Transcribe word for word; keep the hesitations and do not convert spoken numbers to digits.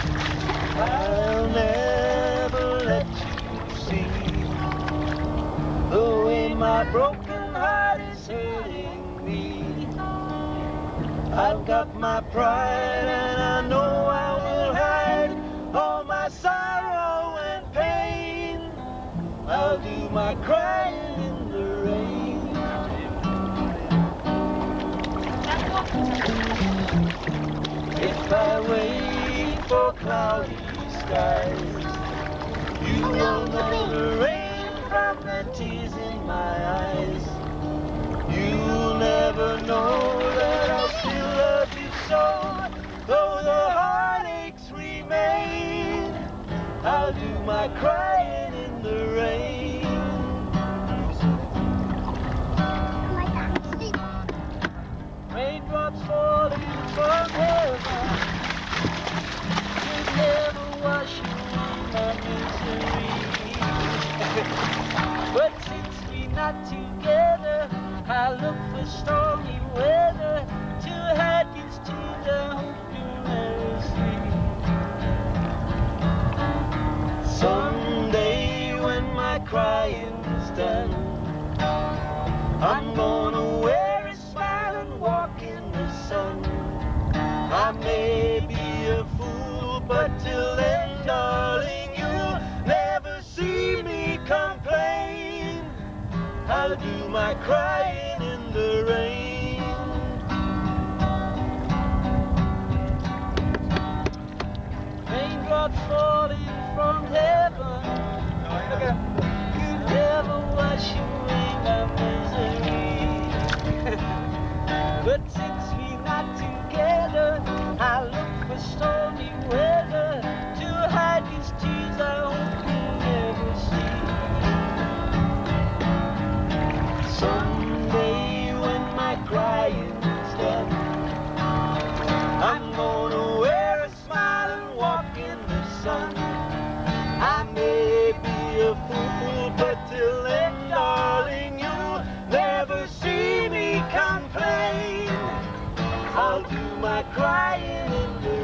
I'll never let you see the way my broken heart is hurting me. I've got my pride and I know I will hide all my sorrow and pain. I'll do my crying in the rain. If I wait for cloudy skies, you will know the rain from the tears in my eyes. You'll never know that I'll still love you so, though the heartaches remain. I'll do my crying in the rain. Raindrops falling from heaven could never wash away my misery. But since we're not together, I look for stormy weather to hide these tears I hope you'll never see. Someday when my crying's done, I'm gonna wear a smile and walk in the sun. I may be a fool, but till then, darling, you'll never see me complain. I'll do my crying in the rain. Raindrops falling from heaven could never wash away my misery. But since we're not together, I look for stormy weather to hide these tears I hope you'll never see. Someday when my crying's done, I'm gonna wear a smile and walk in the sun. I may be a fool, but till then, darling, you'll never see me complain. I'll do my crying in the